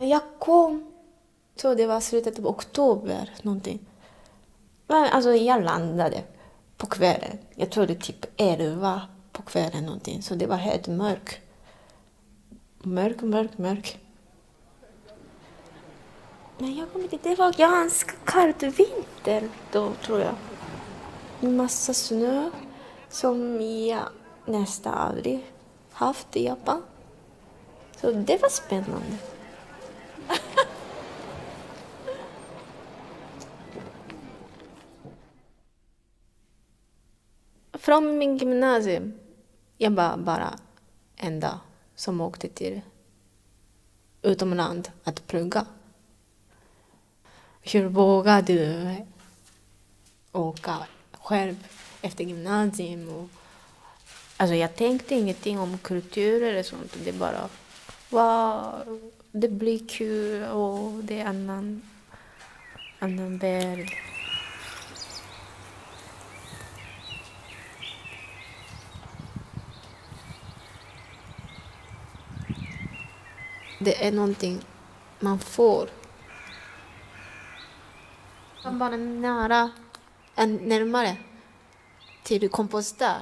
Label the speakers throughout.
Speaker 1: Jag kom, så det var slutet av oktober någonting. Men alltså jag landade på kvällen. Jag tror det typ 11 på kvällen någonting. Så det var helt mörk. Mörk. Men jag kommer inte, det var ganska kallt vinter då tror jag. Massa snö som jag nästan aldrig haft i Japan. Så det var spännande. Från min gymnasium, jag var bara enda som åkte till utomland att plugga. Hur vågar du åka själv efter gymnasium? Alltså jag tänkte ingenting om kultur eller sånt. Det bara, wow, det blir kul och det är annan värld. Det är någonting man får. Man bara närmare till kompostör.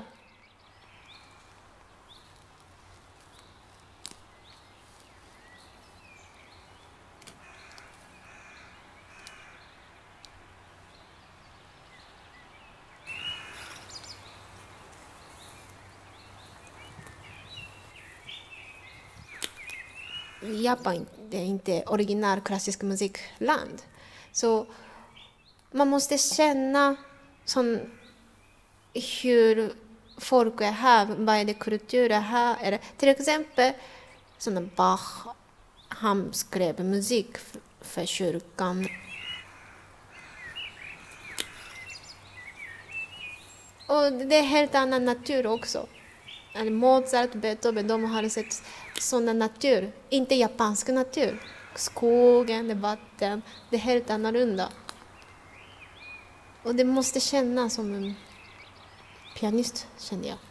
Speaker 1: Japan är inte original klassisk musikland. Så man måste känna hur folk är här, vad är det kulturen här. Eller, till exempel Bach, han skrev musik för kyrkan. Och det är helt annan natur också. Mozart, Beethoven, de har sett sådana natur, inte japansk natur. Skogen, vatten, det är helt annorlunda. Och det måste kännas som en pianist, kände jag.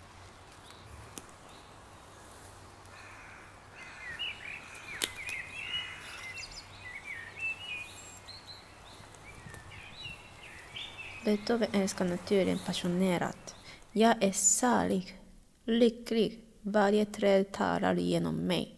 Speaker 1: Beethoven älskar naturen passionerat. Jag är salig, lycklig. Varje träd talar genom mig.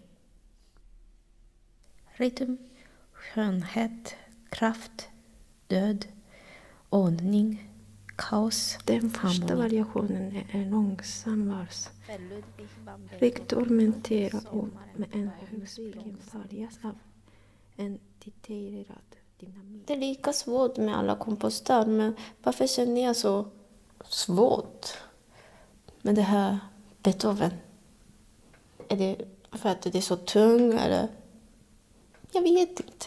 Speaker 1: Rytm, skönhet, kraft, död, ordning, kaos.
Speaker 2: Den första variationen är en långsam vals. Rikt ornamentera om med en husbyggen följas av en detaljerad dynamik.
Speaker 1: Det är lika svårt med alla kompostar, men varför känner jag så svårt med det här Beethoven? Är det för att det är så tung eller? Jag vet inte.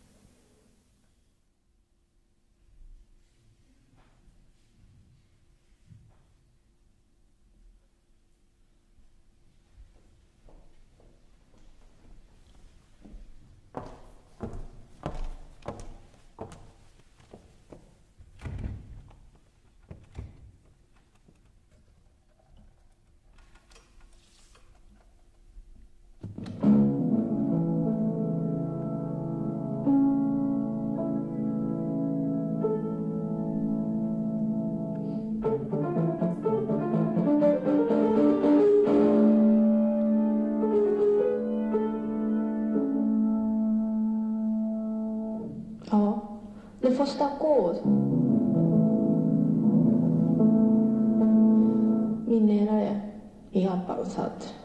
Speaker 1: Det första ackord. Min lärare i Japan satt.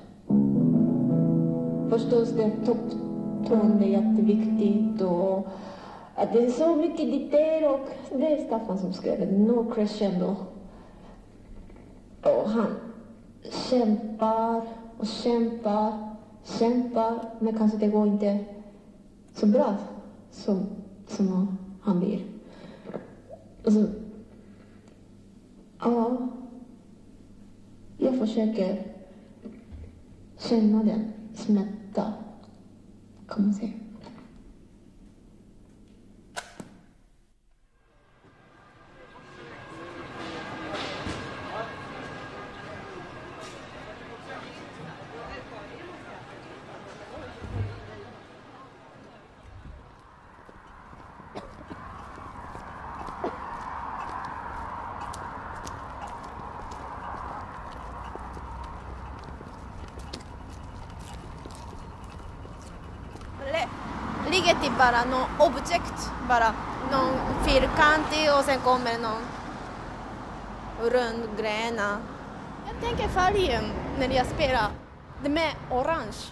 Speaker 1: Förstås det toppton, det är jätteviktigt och att det är så mycket detalj och det är Staffan som skrev det, no crescendo. Och han kämpar och kämpar, men kanske det går inte så bra som han vill. Alltså, ja, jag försöker känna den smärta, kan man säga. ligger till bara någon objekt, bara någon fyrkantig och sen kommer någon rund grena. Jag tänker färgen när jag spelar, det är orange.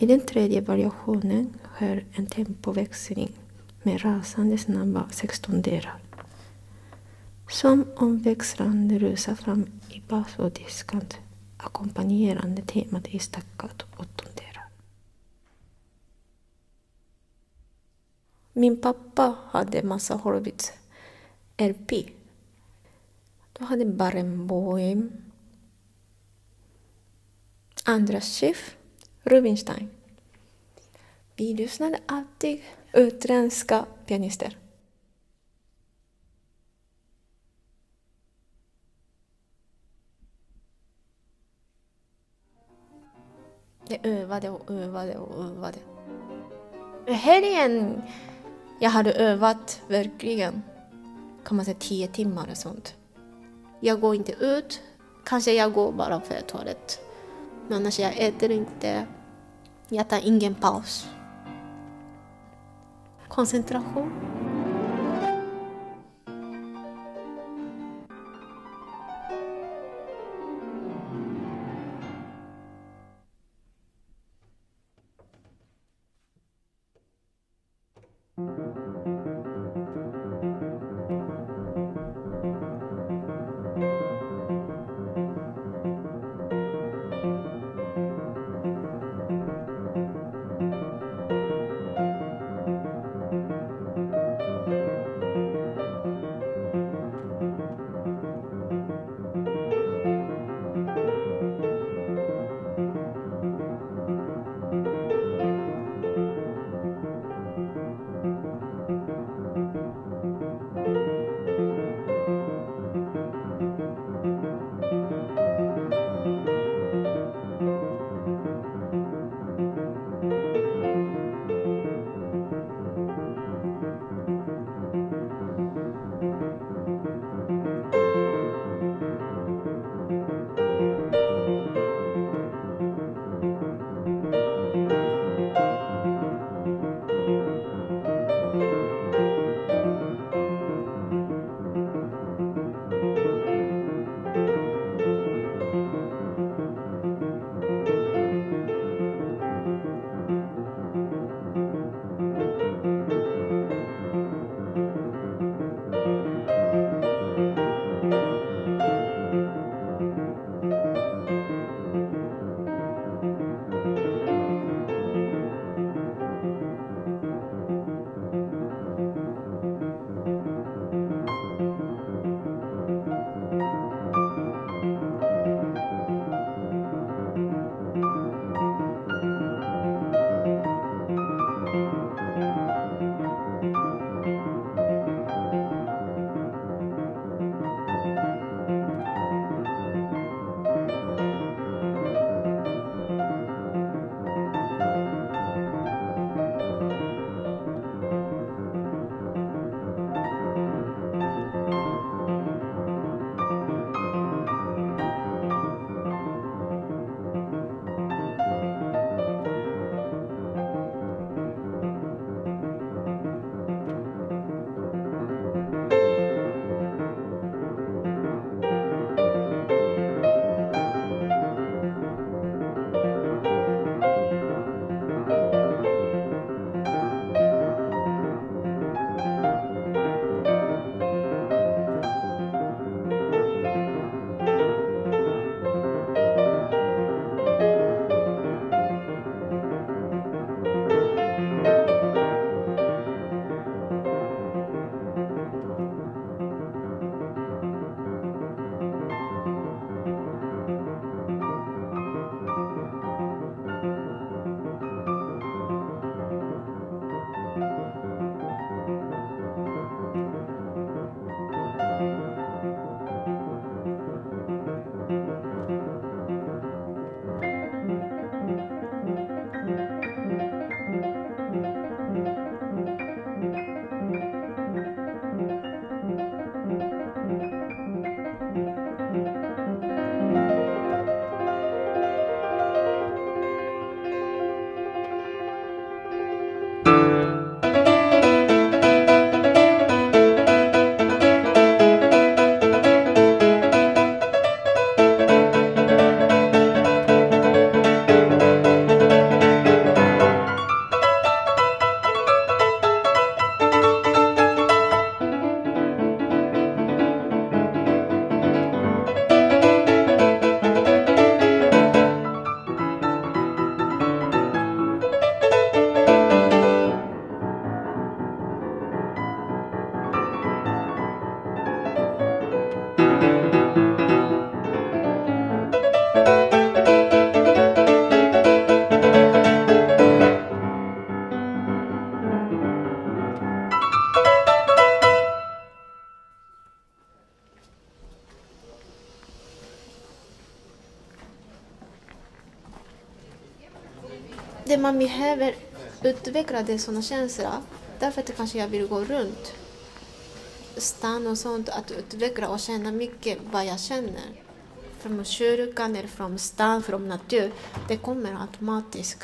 Speaker 2: I den tredje variationen sker en tempoväxling med rasande snabba 16-delar. Som om växlande rusar fram i bas och diskant, ackompanjerande temat i staccato 8-delar. Min pappa hade massa Horowitz LP. Då hade Barenboim, Andras Schiff, Rubinstein. Vi lyssnade alltid utländska pianister. Jag övade. Helgen jag hade övat verkligen, kan man säga 10 timmar och sånt. Jag går inte ut, kanske jag går bara för toalett. Men annars jag äter inte, jag tar ingen paus. Koncentration.
Speaker 1: man behöver utveckla det sådana känslor. Därför att kanske jag vill gå runt stan och sånt, att utveckla och känna mycket vad jag känner. Från kyrkan eller från stan, från natur. Det kommer automatiskt.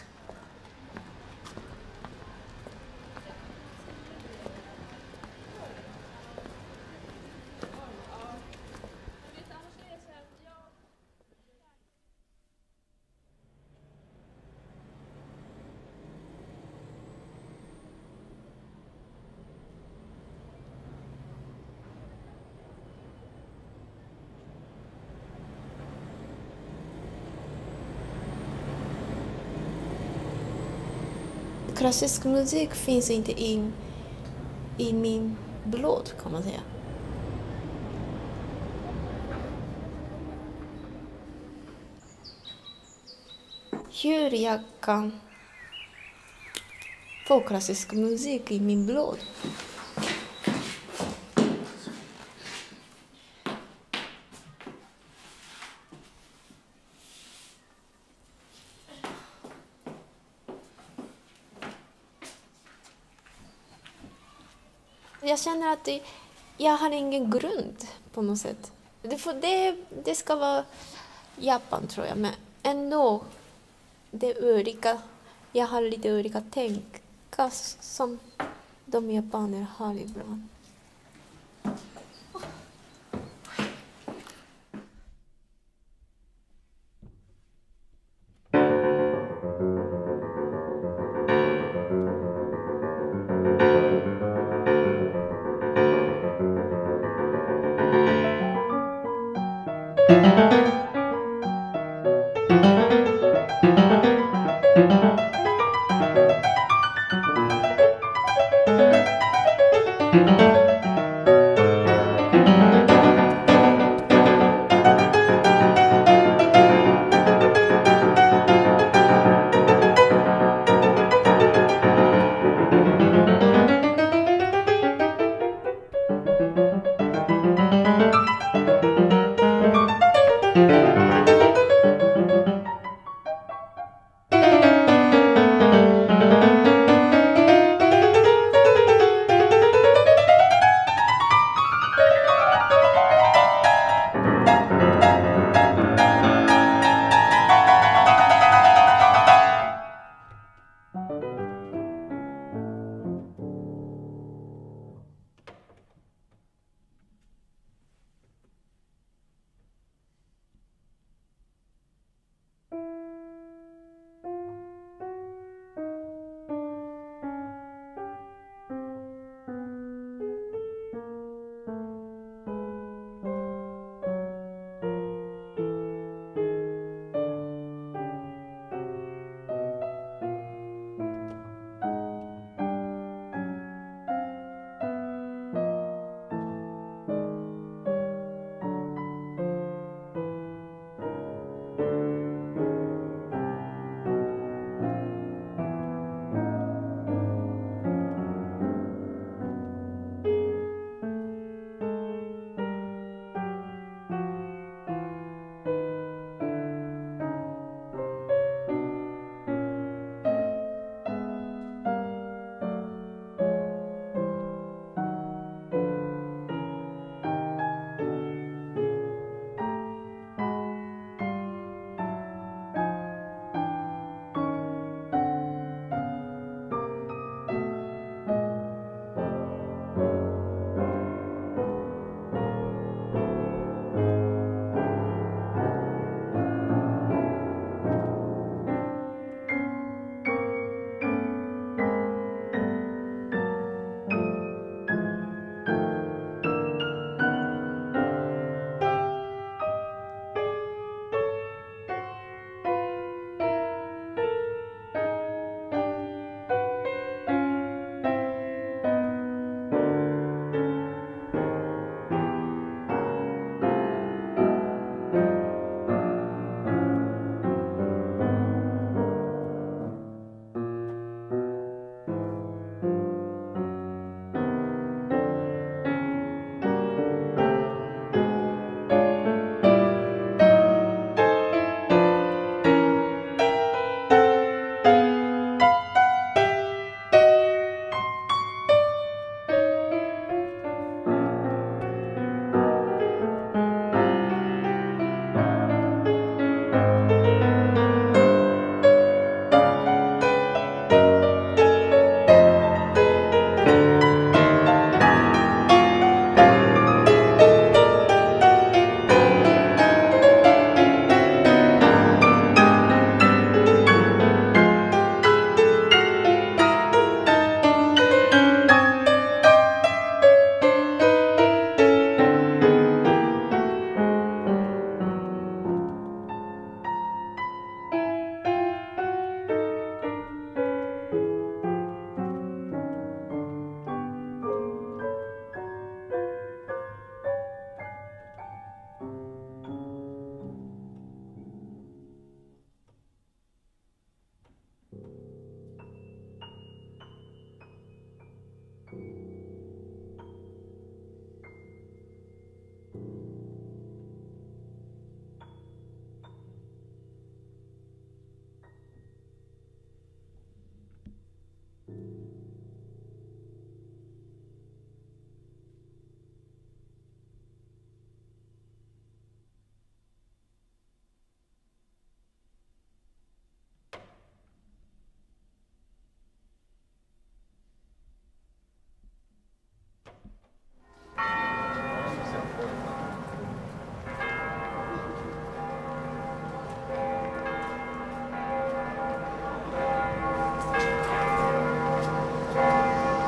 Speaker 1: Klassisk musik finns inte i min blod, kan man säga. Hur jag kan få klassisk musik i min blod? Jag känner att jag har ingen grund på något sätt. Det ska vara Japan, tror jag, men ändå det är olika. Jag har lite olika tänk som de japaner har ibland.
Speaker 2: Thank you.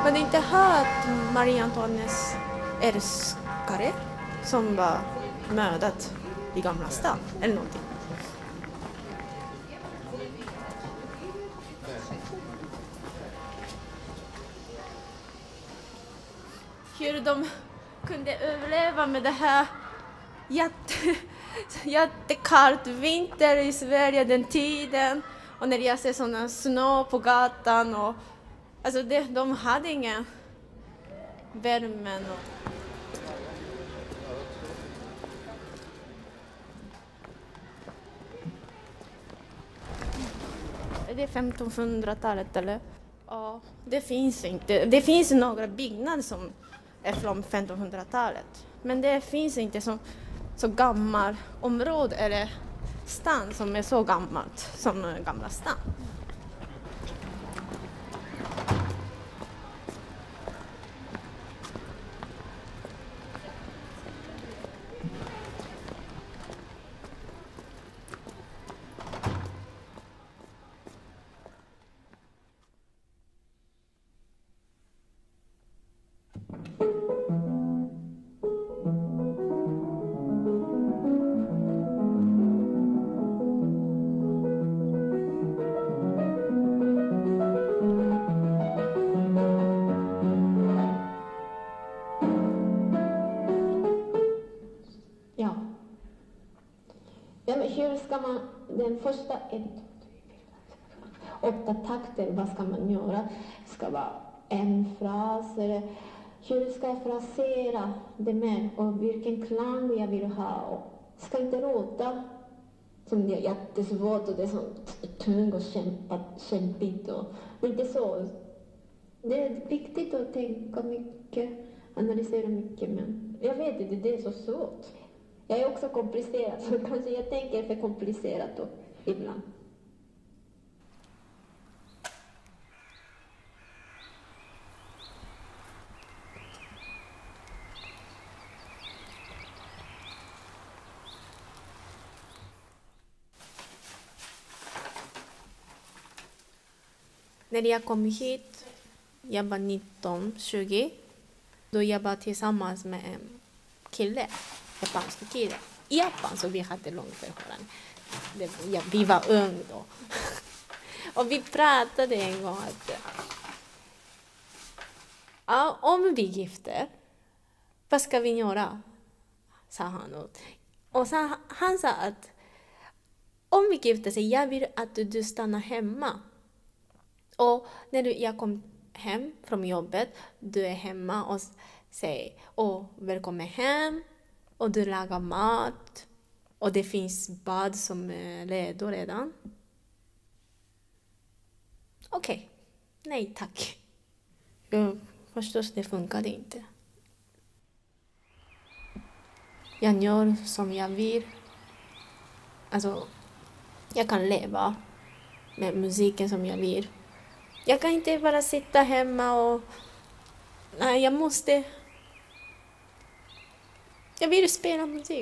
Speaker 1: Har du inte hört Marie Antoinettes älskare som var mördad i Gamla stan eller någonting? Hur de kunde överleva med det här jättekallt vinter i Sverige den tiden. Och när jag ser sådana snö på gatan. Och, alltså de hade ingen värmen. Är det 1500-talet eller? Ja, det finns inte. Det finns några byggnader som är från 1500-talet. Men det finns inte så gammalt område eller stan som är så gammalt som Gamla stan.
Speaker 2: Hur ska man, den första 8 takter, vad ska man göra? Ska vara en fras eller hur ska jag frasera det med och vilken klang jag vill ha och ska inte låta som det är jättesvårt och det är så tungt och kämpigt och inte så. Det är viktigt att tänka mycket, analysera mycket, men jag vet inte, det är så svårt. Jag är också komplicerad, så kanske jag tänker för komplicerat då, ibland.
Speaker 1: När jag kom hit, jag var 19-20, då jag var tillsammans med en kille, japansk kille. I Japan så vi hade långt förhållande. Vi var unga då. Och vi pratade en gång att om vi gifter, vad ska vi göra? Sa han. Och han sa att om vi gifter sig, jag vill att du stannar hemma. Och när jag kom hem från jobbet, du är hemma och säger välkommen hem. Och du lagar mat. Och det finns bad som är redo redan. Okej. Nej tack. Förstås, det funkade inte. Jag gör som jag vill. Alltså, jag kan leva med musiken som jag vill. Jag kan inte bara sitta hemma och... Nej, jag vill spela musik.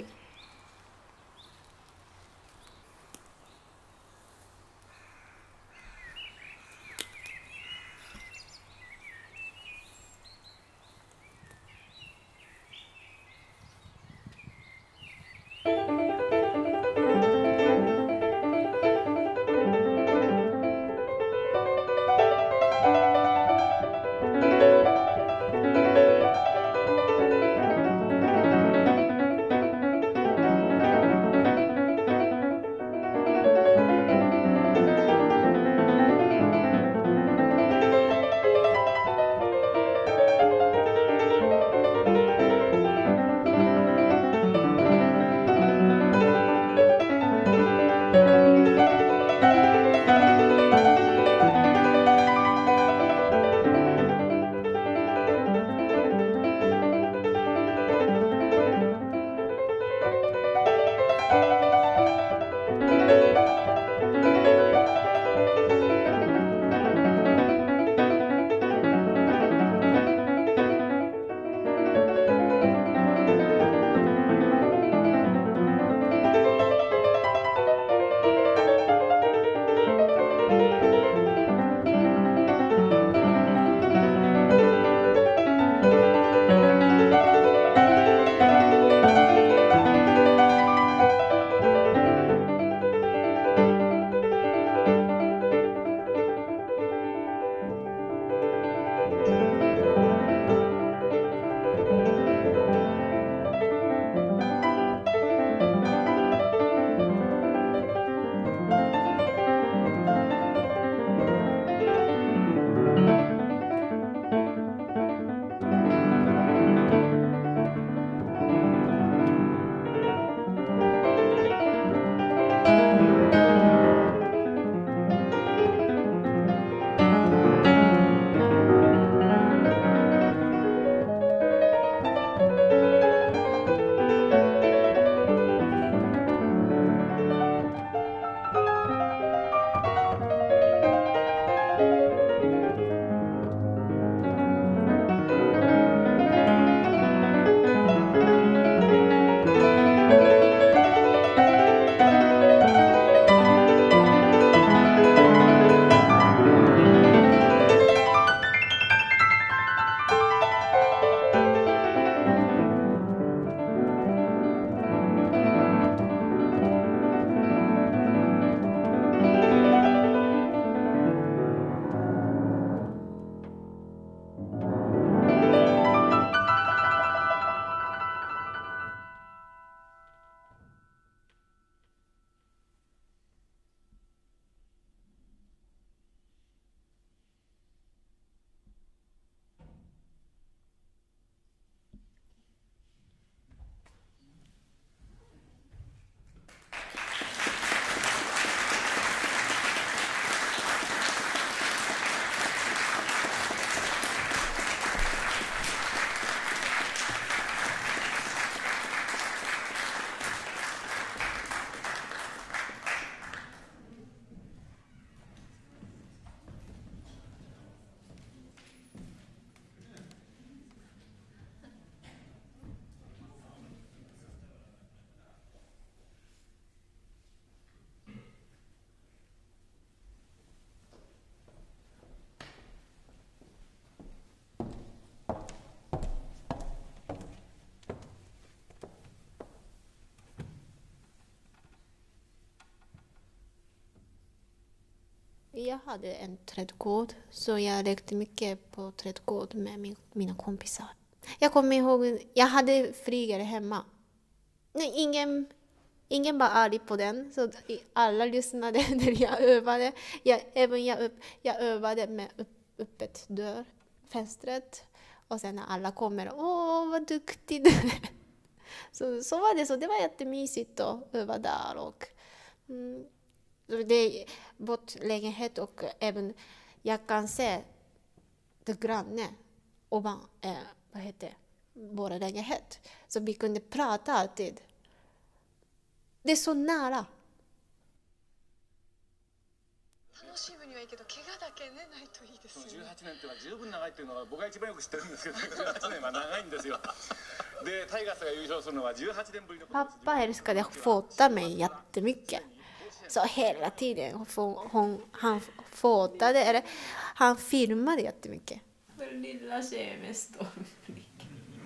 Speaker 1: Jag hade en trädgård, så jag lekte mycket på trädgård med mina kompisar. Jag kommer ihåg, jag hade flygare hemma. Nej, ingen var arg på den, så alla lyssnade när jag övade. Jag övade med öppet dörr, fönstret. Och sen när alla kommer, åh vad duktig du är. Så var det, så det var jättemysigt att öva där. Och, det är vårt lägenhet, och även jag kan se det granne ovan, vad heter vår lägenhet. Så vi kunde prata alltid. Det är så nära.
Speaker 3: 楽しむにはいいけど怪我だけねないといいですよね。
Speaker 4: 18年っていうのは十分長いっていうのは僕が一番よく知ってるんですけど、18年は長いんですよ。で、タイガースが優勝するのは18年ぶりのことです。
Speaker 1: Pappa älskade att fota mig jättemycket. Så hela tiden han fotade, eller han filmade jättemycket.
Speaker 2: För lilla tjejen med stormblick.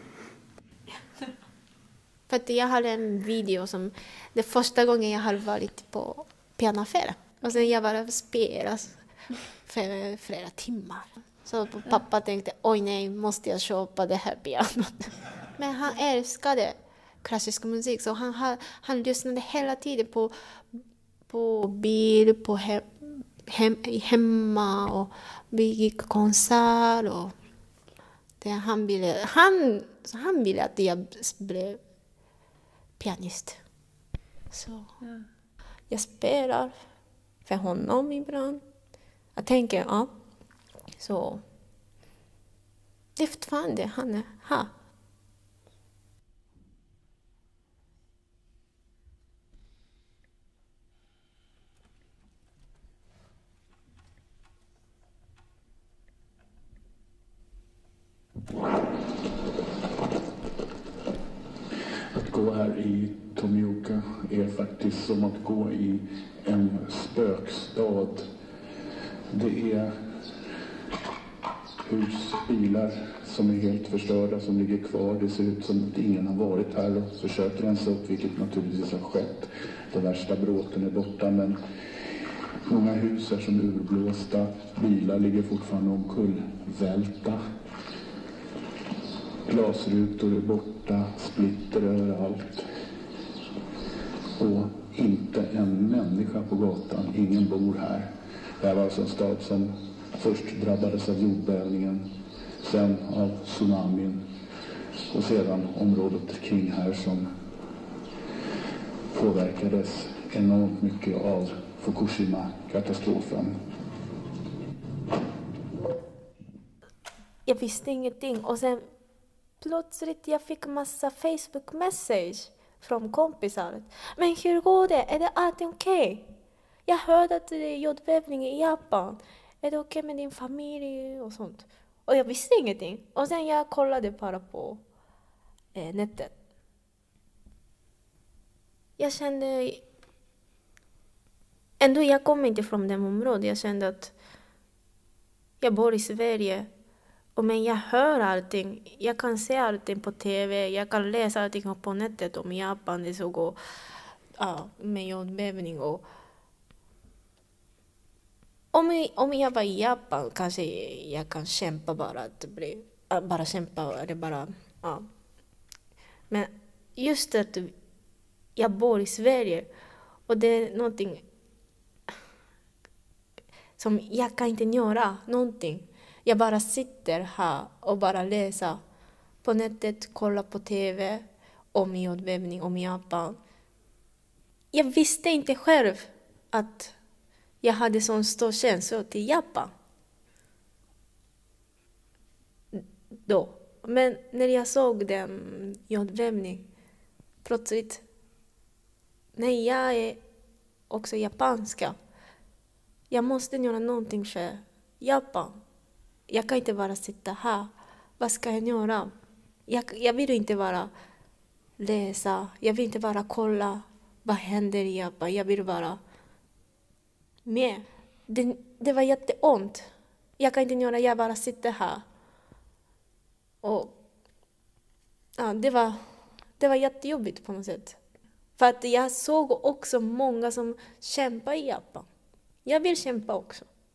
Speaker 1: För att jag hade en video som, det första gången jag hade varit på pianoaffär. Och sen jag bara spelade för flera timmar. Så pappa tänkte, oj nej, måste jag köpa det här pianot. Men han älskade klassisk musik, så han lyssnade hela tiden på bil, på hemma, och vi gick konsert. Och det, han ville att jag blev pianist. Så jag spelar för honom ibland. Jag tänker, ja, så det är fortfarande han är här.
Speaker 5: Att gå här i Tomioka är faktiskt som att gå i en spökstad. Det är hus, bilar som är helt förstörda, som ligger kvar. Det ser ut som att ingen har varit här och försökt rensa upp, vilket naturligtvis har skett. Den värsta bråten är borta, men många hus är som urblåsta. Bilar ligger fortfarande omkullvälta. Glasrutor är borta, splitter överallt. Och inte en människa på gatan, ingen bor här. Det här var alltså en stad som först drabbades av jordbävningen, sen av tsunamin och sedan området kring här som påverkades enormt mycket av Fukushima-katastrofen.
Speaker 1: Jag visste ingenting, och sen plötsligt jag fick massa Facebook-message från kompisar. Men hur går det? Är det alltid okej? Jag hörde att det är jordbävning i Japan. Är det okej med din familj och sånt? Och jag visste ingenting. Och sen jag kollade bara på nätet. Jag kände... Ändå jag kom inte från det området. Jag kände att jag bor i Sverige. Men jag hör allting. Jag kan se allting på TV. Jag kan läsa allting på nätet om Japan. Det såg och, med jordbävning. Och om jag var i Japan kanske jag kan kämpa bara. Bara kämpa. Eller bara, ja. Men just att jag bor i Sverige. Och det är någonting som jag kan inte göra. Någonting. Jag bara sitter här och bara läser på nätet, kollar på TV om jordbävning, om Japan. Jag visste inte själv att jag hade sån stor känsla till Japan. Då. Men när jag såg den jordbävning, plötsligt, nej, jag är också japanska. Jag måste göra någonting för Japan. Jag kan inte bara sitta här. Vad ska jag göra? Jag vill inte bara läsa. Jag vill inte bara kolla vad händer i Japan. Jag vill bara med. Det var jätteont. Jag kan inte göra, jag bara sitter här. Och ja, det var jättejobbigt på något sätt. För att jag såg också många som kämpar i Japan. Jag vill kämpa också.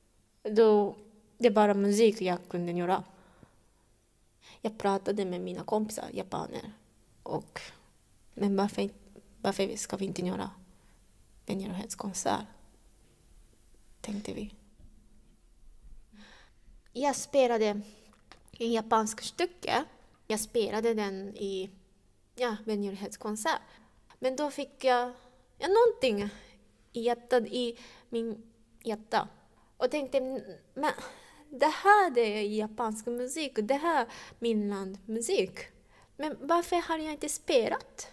Speaker 1: Då, det är bara musik jag kunde göra. Jag pratade med mina kompisar, japaner. Men varför ska vi inte göra vänlighetskonsert? Tänkte vi. Jag spelade en japansk stycke. Jag spelade den i vänlighetskonsert. Men då fick jag någonting i min hjärta. Och tänkte, men det här är japansk musik. Det här är min landmusik. Men varför har jag inte spelat?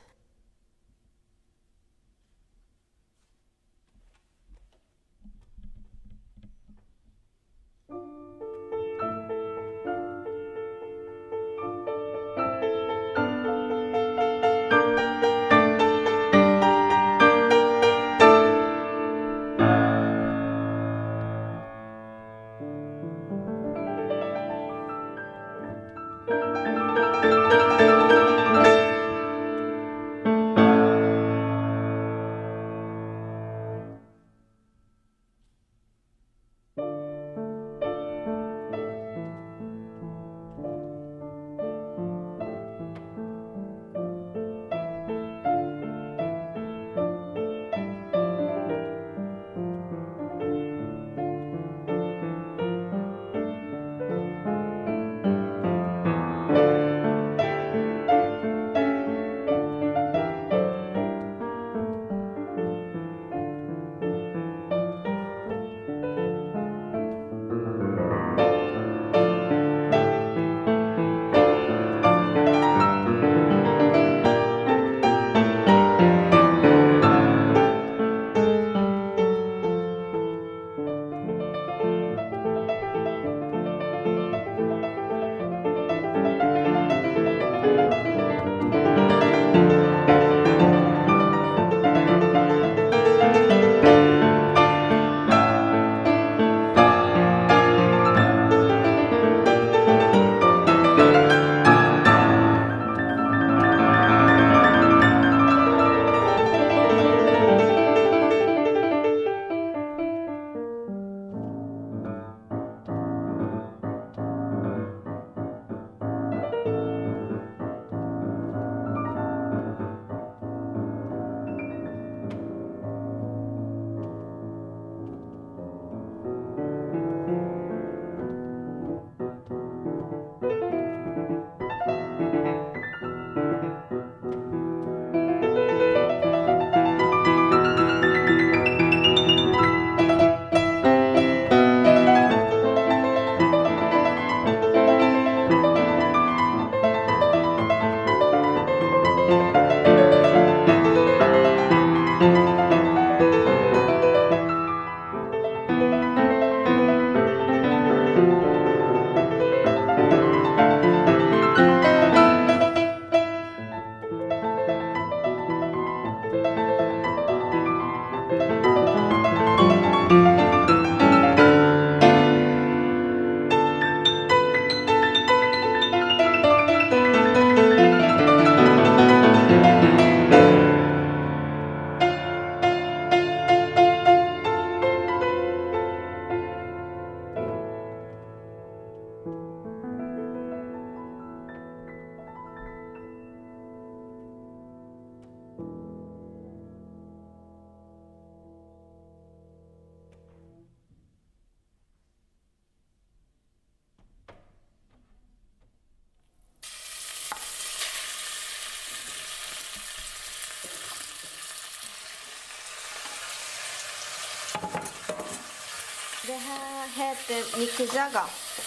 Speaker 1: Det här heter nikujaga.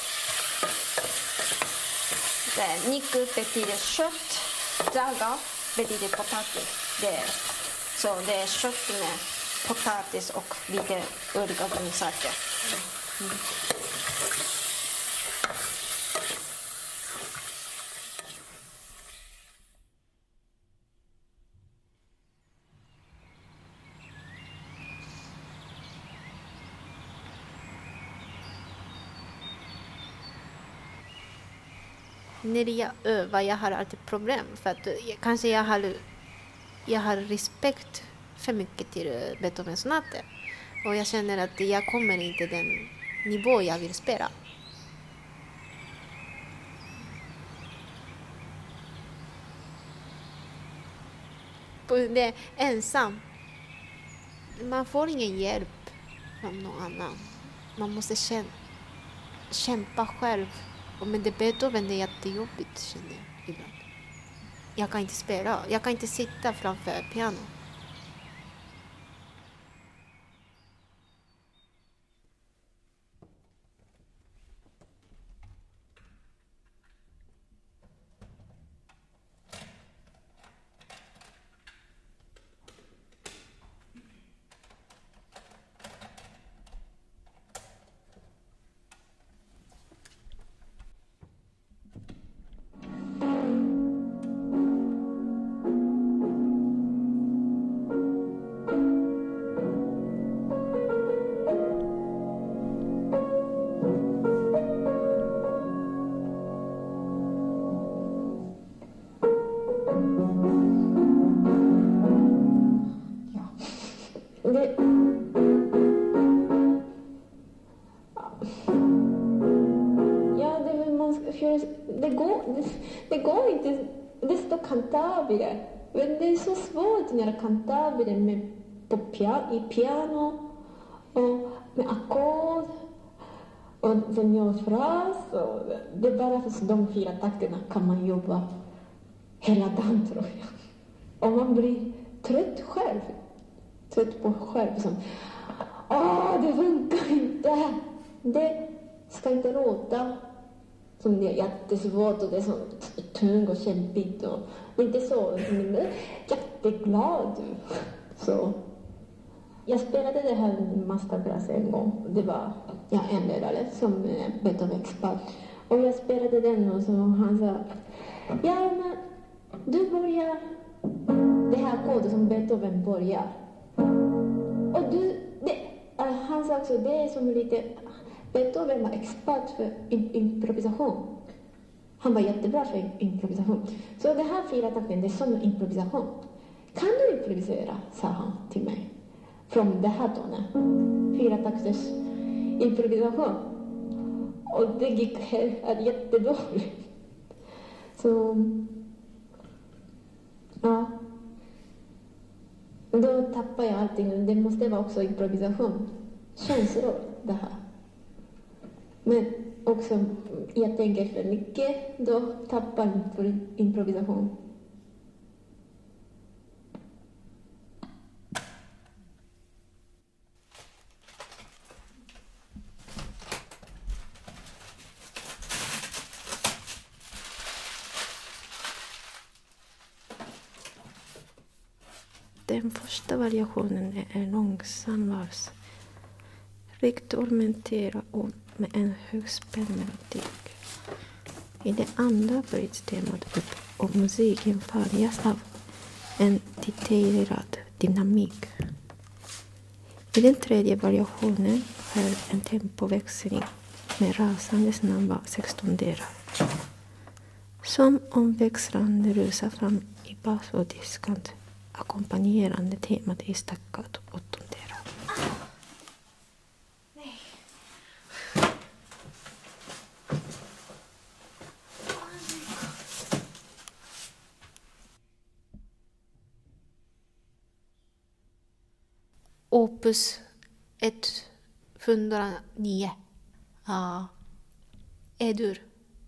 Speaker 1: Niku betyder kött, jaga betyder potatis. Det är kött med potatis och lite olika grönsaker. När jag övar, jag har alltid problem. För att kanske jag har respekt för mycket till Beethovens sonater. Och jag känner att jag kommer inte den nivå jag vill spela. Det är ensam. Man får ingen hjälp från någon annan. Man måste kämpa själv. Och med det Beethoven, det är jättejobbigt, känner jag ibland. Jag kan inte spela. Jag kan inte sitta framför piano.
Speaker 2: Det går inte. Det står cantabile. Men det är så svårt att göra cantabile i piano och med ackord och seniorfras. Det är bara för de 4 takterna kan man jobba hela dagen, tror jag. Och man blir trött på själv. Som, det funkar inte. Det ska inte låta som det är jättesvårt och det är så tungt och kämpigt. Och inte så, men jag är jätteglad. Så jag spelade det här masterclass en gång. Det var en ledare som Beethoven-expert. Och jag spelade den och så han sa, ja men du börjar det här kodet som Beethoven börjar. Och han sa också, det är som lite, Beethoven var expert för improvisation. Han var jättebra för improvisation. Så det här 4 takten, det är som improvisation. Kan du improvisera, sa han till mig. Från det här tonen. 4 takters improvisation. Och det gick jättedåligt. Så, ja. Då tappar jag allting. Det måste vara också improvisation. Känslor, det här. Men också, jag tänker för mycket, då tappar jag improvisation.
Speaker 1: Den första variationen är en långsam vals. Rikt ornamenterad och med en högspänd melodik. I det andra bryts temat upp och musiken färgas av en detaljerad dynamik. I den tredje variationen sker en tempoväxling med rasande snabba 16-delar. Som om växlande rusar fram i bas och diskant, ackompanjerande temat i staccato 8-delar. Opus 109. E-dur.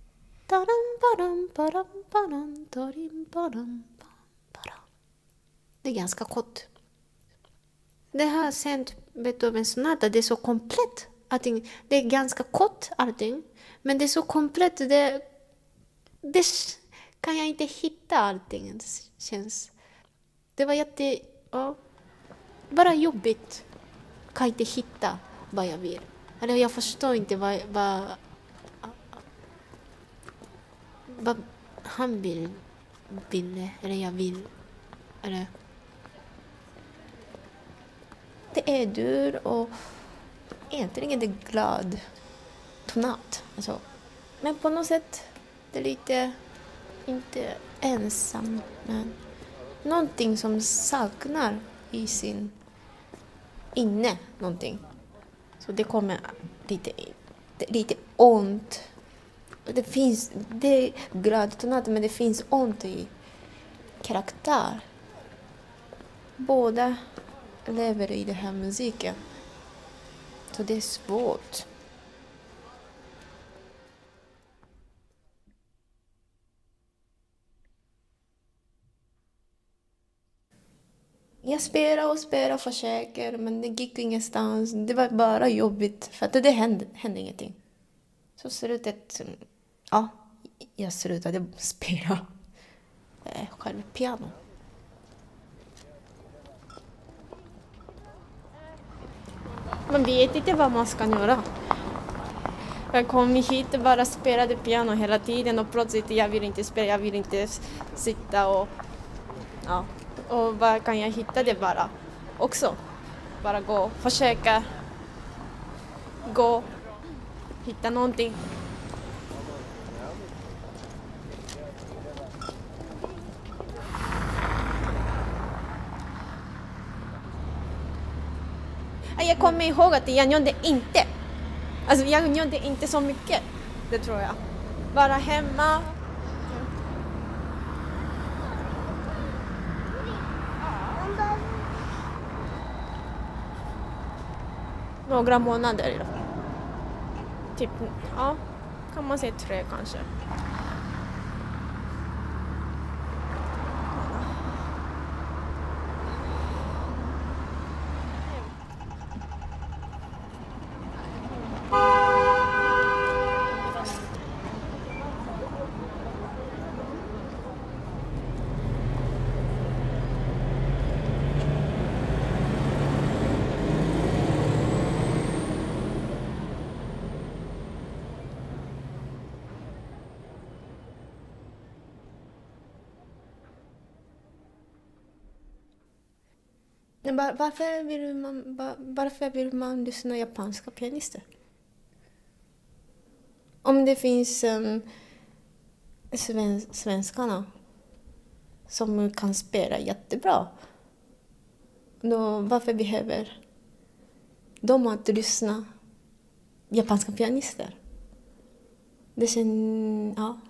Speaker 1: Det är ganska kort. Det här sent Beethovens sonata, det är så komplett. Allting. Det är ganska kort allting. Men det är så komplett. Det kan jag inte hitta allting. Det känns. Det var bara jobbigt. Kan inte hitta vad jag vill. Eller jag förstår inte vad han ville. Eller jag vill. Eller. Det är dur och egentligen det är glad tonat. Alltså. Men på något sätt det är lite inte ensam, men någonting som saknar i sin inne någonting. Så det kommer lite ont. Det är gradtonat, men det finns ont i karaktär. Båda lever i den här musiken. Så det är svårt. Jag spelar och försöker, men det gick ingenstans. Det var bara jobbigt, för att det hände ingenting. Så slutet, ja, jag slutade spela själv piano. Man vet inte vad man ska göra. Jag kom hit och bara spelade piano hela tiden och plötsligt jag vill inte spela, jag vill inte sitta och ja. Och vad kan jag hitta det bara också? Bara gå, försöka gå, hitta någonting. Jag kommer ihåg att jag gjorde inte. Alltså jag gjorde inte så mycket, det tror jag. Bara hemma. Några månader. Typ, ja, kan man säga 3 kanske. Varför vill man lyssna på japanska pianister? Om det finns svenskarna som kan spela jättebra, då varför behöver de att lyssna på japanska pianister? Det känns, ja.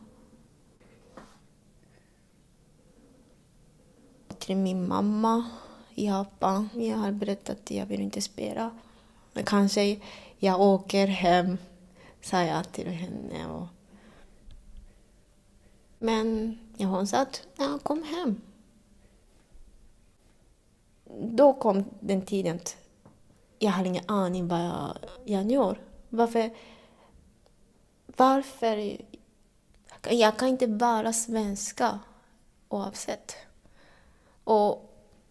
Speaker 1: Till min mamma i Japan. Jag har berättat att jag vill inte spela. Men kanske jag åker hem, sa jag till henne. Men hon sa att ja, kom hem. Då kom den tiden att jag har ingen aning vad jag gör. Varför? Jag kan inte vara svenska oavsett. Och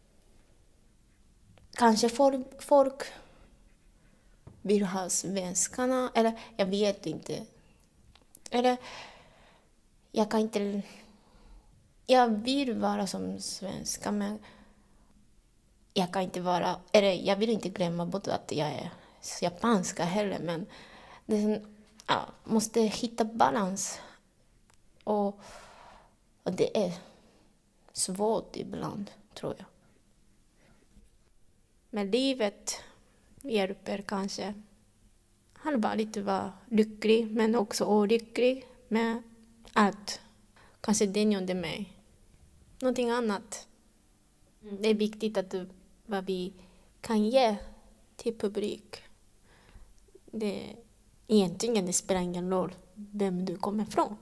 Speaker 1: kanske folk vill ha svenskarna, eller jag vet inte. Eller jag kan inte. Jag vill vara som svenska, men jag kan inte vara, eller jag vill inte glömma bort att jag är japanska heller, men måste hitta balans. Och det är svårt ibland, tror jag. Men livet hjälper kanske. Han bara lite vara lycklig, men också olycklig med allt. Kanske det gjorde mig. Någonting annat. Det är viktigt att vad vi kan ge till publik. Egentligen det spelar ingen roll vem du kommer från.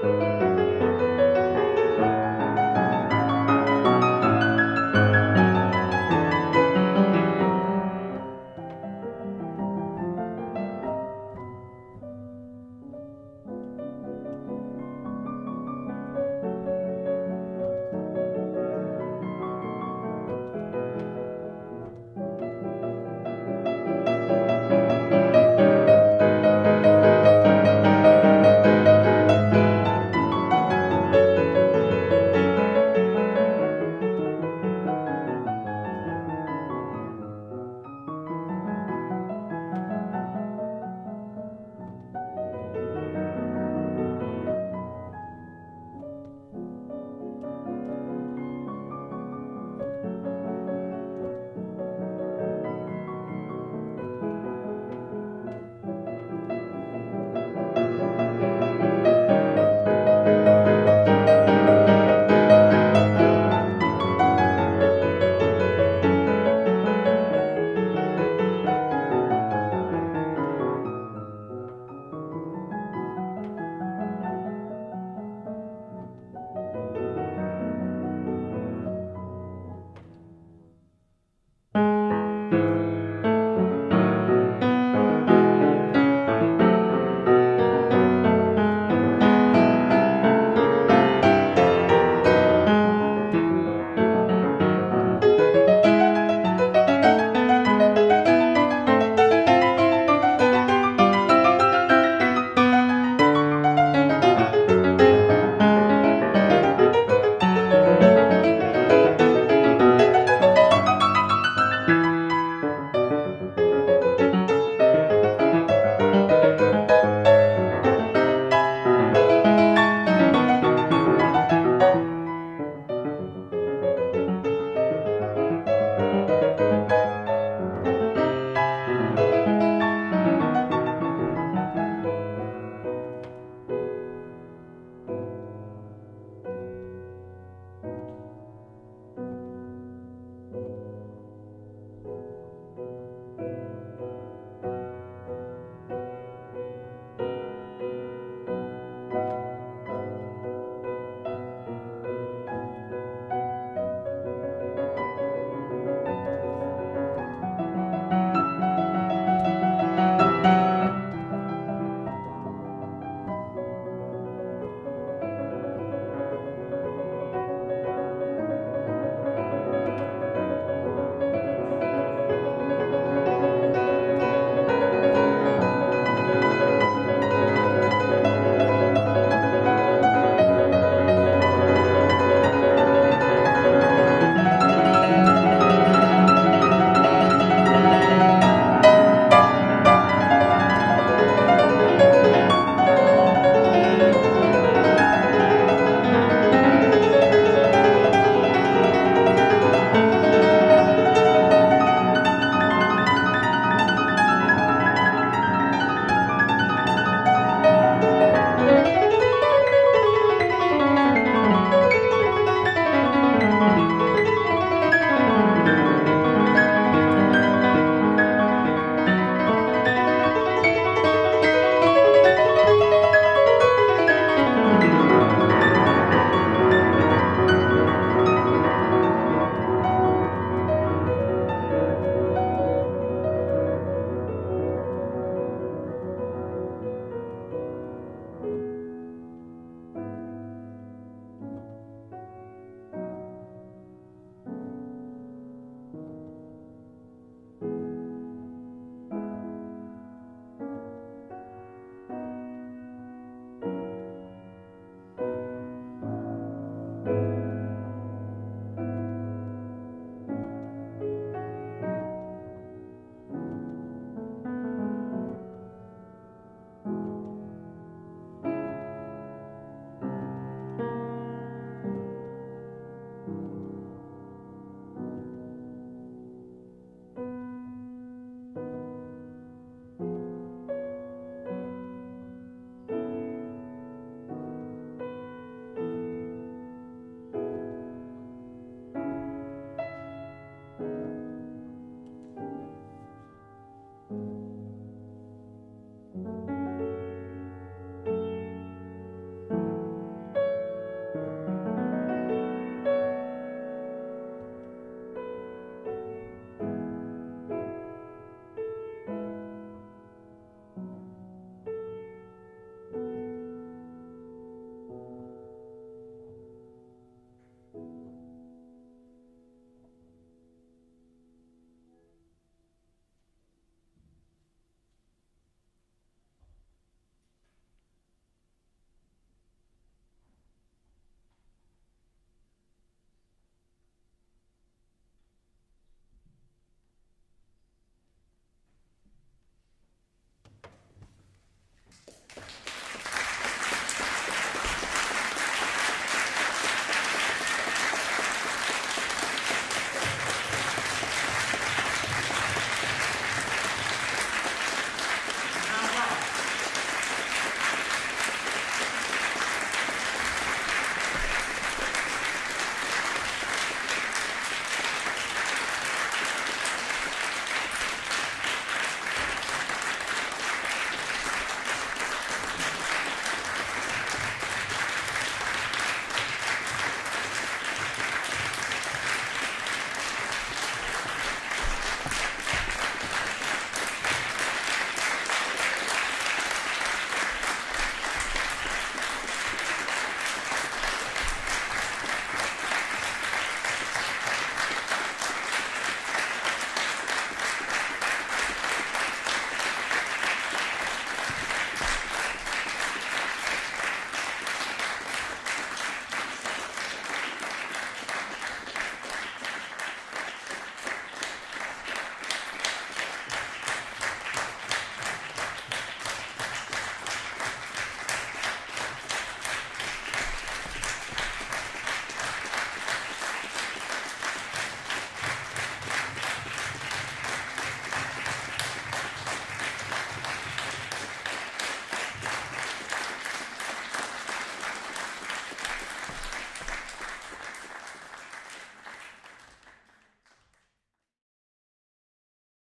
Speaker 2: Hej.